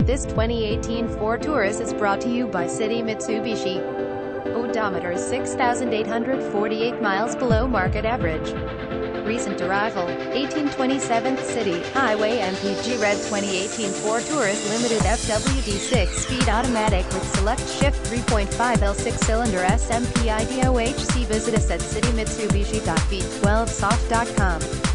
This 2018 Ford Taurus is brought to you by City Mitsubishi. Odometer is 6,848 miles below market average. Recent arrival, 1827th City Highway MPG Red 2018 Ford Taurus Limited FWD 6-speed automatic with select shift 3.5L 6-cylinder SMPIDOHC. Visit us at citymitsubishi.v12soft.com.